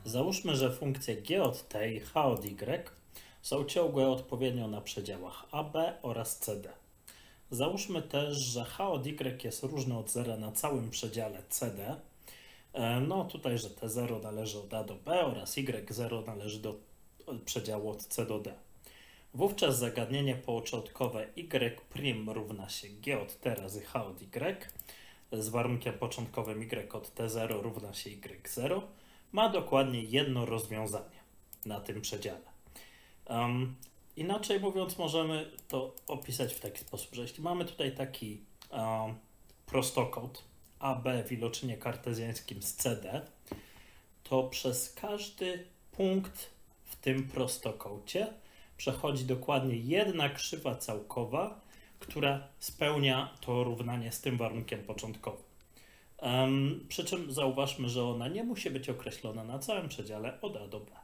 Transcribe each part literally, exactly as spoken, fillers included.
Załóżmy, że funkcje g od t i h od y są ciągłe odpowiednio na przedziałach a b oraz c d. Załóżmy też, że h od y jest różne od zera na całym przedziale c d. No tutaj, że t zero należy od a do b oraz y zero należy do przedziału od c do d. Wówczas zagadnienie początkowe y' równa się g od t razy h od y z warunkiem początkowym y od t zero równa się y zero ma dokładnie jedno rozwiązanie na tym przedziale. Um, inaczej mówiąc, możemy to opisać w taki sposób, że jeśli mamy tutaj taki um, prostokąt A B w iloczynie kartezjańskim z C D, to przez każdy punkt w tym prostokącie przechodzi dokładnie jedna krzywa całkowa, która spełnia to równanie z tym warunkiem początkowym. Um, przy czym zauważmy, że ona nie musi być określona na całym przedziale od A do B.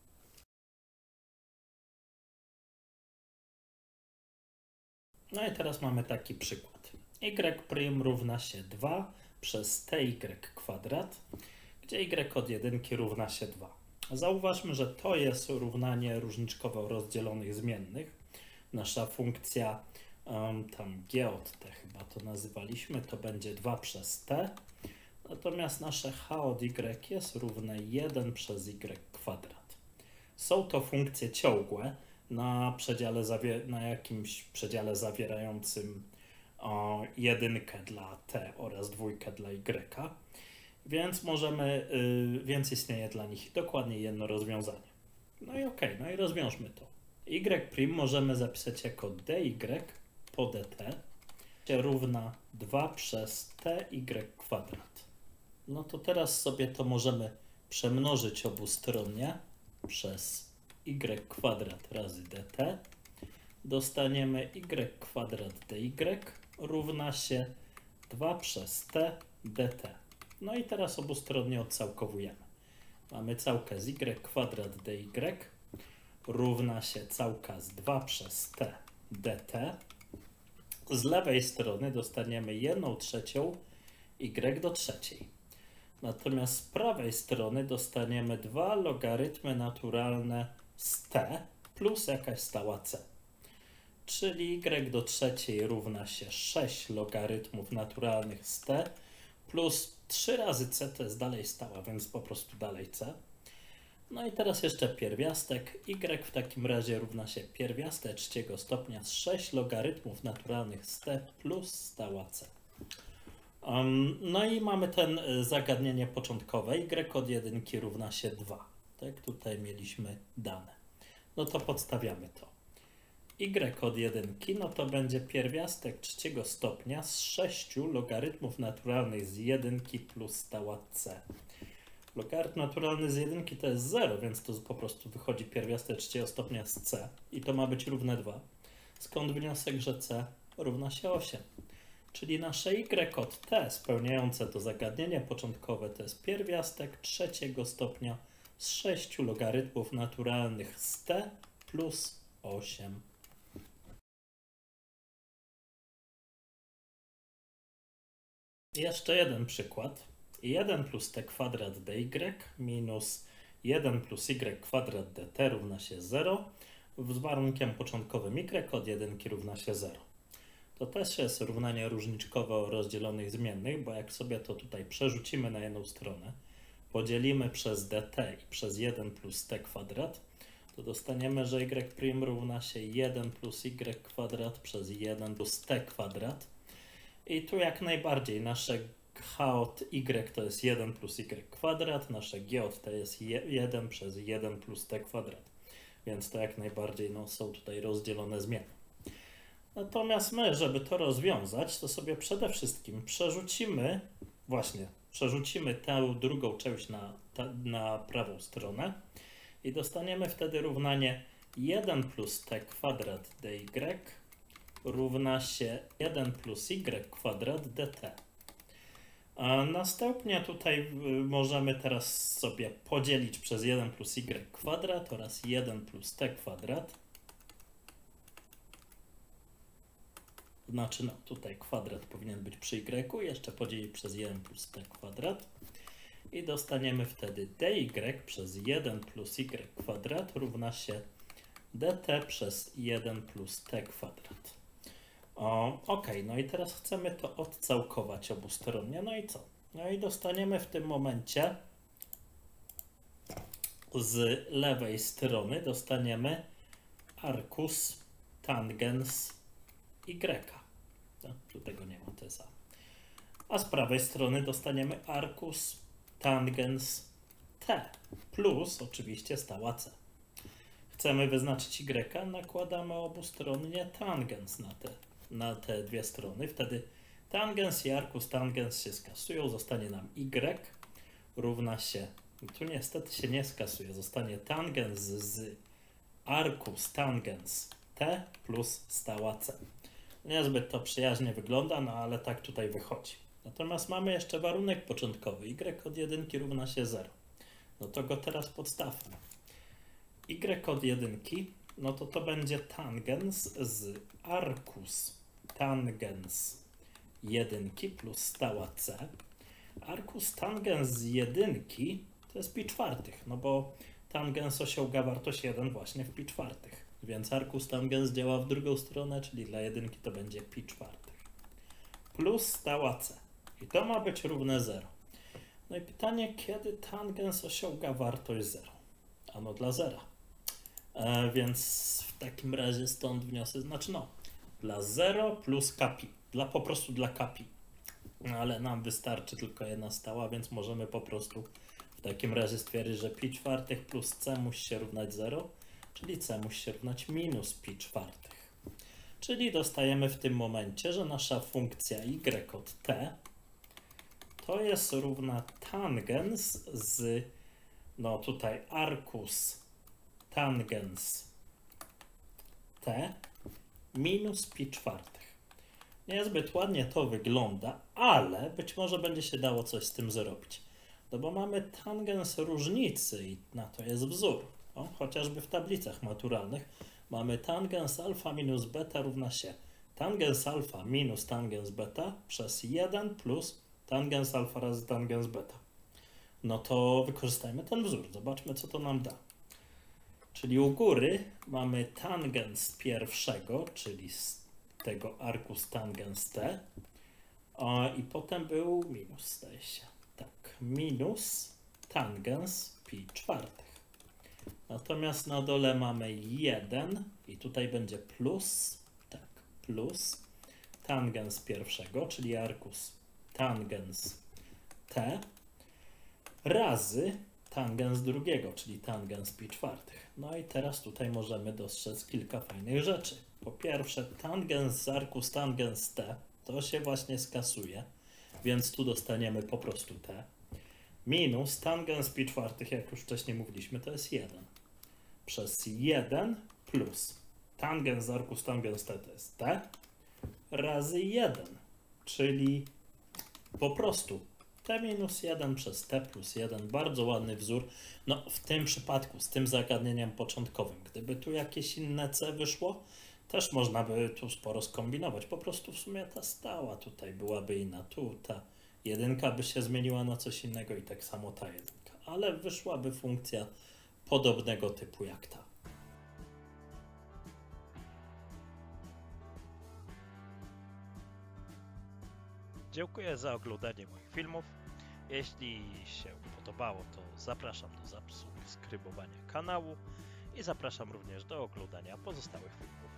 No i teraz mamy taki przykład. Y' równa się dwa przez ty kwadrat, gdzie y od jedynki równa się dwa. Zauważmy, że to jest równanie różniczkowe o rozdzielonych zmiennych. Nasza funkcja um, tam g od t chyba to nazywaliśmy, to będzie dwa przez t. Natomiast nasze h od y jest równe jeden przez y kwadrat. Są to funkcje ciągłe na przedziale na jakimś przedziale zawierającym o, jedynkę dla t oraz dwójkę dla y, więc możemy, y, więc istnieje dla nich dokładnie jedno rozwiązanie. No i ok, no i rozwiążmy to. Y' możemy zapisać jako dy po dt równa dwa przez ty kwadrat. No to teraz sobie to możemy przemnożyć obustronnie przez y kwadrat razy dt. Dostaniemy y kwadrat dy równa się dwa przez t dt. No i teraz obustronnie odcałkowujemy. Mamy całkę z y kwadrat dy równa się całka z dwa przez t dt. Z lewej strony dostaniemy jedną trzecią y do trzeciej. Natomiast z prawej strony dostaniemy dwa logarytmy naturalne z t plus jakaś stała c. Czyli y do trzeciej równa się sześć logarytmów naturalnych z t plus trzy razy c to jest dalej stała, więc po prostu dalej c. No i teraz jeszcze pierwiastek. Y w takim razie równa się pierwiastek trzeciego stopnia z sześć logarytmów naturalnych z t plus stała c. Um, no i mamy ten zagadnienie początkowe. Y od jedynki równa się dwa. Tak, tutaj mieliśmy dane. No to podstawiamy to. Y od jedynki, no to będzie pierwiastek trzeciego stopnia z sześciu logarytmów naturalnych z jedynki plus stała c. Logarytm naturalny z jedynki to jest zero, więc to po prostu wychodzi pierwiastek trzeciego stopnia z c i to ma być równe dwa. Skąd wniosek, że c równa się osiem. Czyli nasze y od t spełniające to zagadnienie początkowe to jest pierwiastek trzeciego stopnia z sześciu logarytmów naturalnych z t plus osiem. Jeszcze jeden przykład. jeden plus t kwadrat dy minus jeden plus y kwadrat dt równa się zero z warunkiem początkowym y od jedynki równa się zero. To też jest równanie różniczkowe o rozdzielonych zmiennych, bo jak sobie to tutaj przerzucimy na jedną stronę, podzielimy przez dt i przez jeden plus t kwadrat, to dostaniemy, że y' równa się jeden plus y kwadrat przez jeden plus t kwadrat. I tu jak najbardziej nasze h od y to jest jeden plus y kwadrat, nasze g od t jest jeden przez jeden plus t kwadrat. Więc to jak najbardziej no, są tutaj rozdzielone zmiany. Natomiast my, żeby to rozwiązać, to sobie przede wszystkim przerzucimy, właśnie, przerzucimy tę drugą część na, na prawą stronę i dostaniemy wtedy równanie jeden plus t kwadrat dy równa się jeden plus y kwadrat dt. A następnie tutaj możemy teraz sobie podzielić przez jeden plus y kwadrat oraz jeden plus t kwadrat. Znaczy, no tutaj kwadrat powinien być przy y, jeszcze podzielić przez jeden plus t kwadrat. i dostaniemy wtedy dy przez jeden plus y kwadrat równa się dt przez jeden plus t kwadrat. O, ok, no i teraz chcemy to odcałkować obustronnie, no i co? No i dostaniemy w tym momencie z lewej strony dostaniemy arcus tangens y. No, tu tego nie ma, to jest a. A z prawej strony dostaniemy arcus tangens t plus oczywiście stała c. Chcemy wyznaczyć y, nakładamy obustronnie tangens na te, na te dwie strony. Wtedy tangens i arcus tangens się skasują, zostanie nam y równa się, tu niestety się nie skasuje, zostanie tangens z arcus tangens t plus stała c. Niezbyt to przyjaźnie wygląda, no ale tak tutaj wychodzi. Natomiast mamy jeszcze warunek początkowy, y od jedynki równa się zero. No to go teraz podstawmy. Y od jedynki, no to to będzie tangens z arcus tangens jedynki plus stała c. Arcus tangens z jedynki to jest pi czwartych, no bo tangens osiąga wartość jeden właśnie w pi czwartych. Więc arcus tangens działa w drugą stronę, czyli dla jedynki to będzie pi czwartych. Plus stała c. I to ma być równe zero. No i pytanie, kiedy tangens osiąga wartość zero? Ano dla zera. E, więc w takim razie stąd wniosek, znaczy no, dla zero plus kpi. Dla, po prostu dla kpi. No, ale nam wystarczy tylko jedna stała, więc możemy po prostu w takim razie stwierdzić, że pi czwartych plus c musi się równać zero, czyli c musi się równać minus pi czwartych. Czyli dostajemy w tym momencie, że nasza funkcja y od t to jest równa tangens z, no tutaj arcus tangens t minus pi czwartych. Niezbyt ładnie to wygląda, ale być może będzie się dało coś z tym zrobić. No bo mamy tangens różnicy i na to jest wzór. O, chociażby w tablicach maturalnych mamy tangens alfa minus beta równa się tangens alfa minus tangens beta przez jeden plus tangens alfa razy tangens beta. No to wykorzystajmy ten wzór. Zobaczmy, co to nam da. Czyli u góry mamy tangens pierwszego, czyli z tego arcus tangens t. O, i potem był minus, zdaje się. Tak, minus tangens pi czwartych. Natomiast na dole mamy jeden i tutaj będzie plus, tak, plus tangens pierwszego, czyli arcus tangens t razy tangens drugiego, czyli tangens pi czwartych. No i teraz tutaj możemy dostrzec kilka fajnych rzeczy. Po pierwsze, tangens z arcus tangens t to się właśnie skasuje, więc tu dostaniemy po prostu t. Minus tangens pi czwartych, jak już wcześniej mówiliśmy, to jest jeden. Przez jeden plus tangens z arcus tangens t to jest t razy jeden, czyli po prostu t minus jeden przez t plus jeden. Bardzo ładny wzór. No w tym przypadku, z tym zagadnieniem początkowym, gdyby tu jakieś inne c wyszło, też można by tu sporo skombinować. Po prostu w sumie ta stała tutaj byłaby inna. Tu ta jedynka by się zmieniła na coś innego i tak samo ta jedynka. Ale wyszłaby funkcja podobnego typu jak ta. Dziękuję za oglądanie moich filmów. Jeśli się podobało, to zapraszam do zasubskrybowania kanału i zapraszam również do oglądania pozostałych filmów.